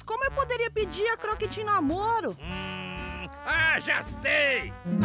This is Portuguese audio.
como eu poderia pedir a Croquete em namoro? Já sei!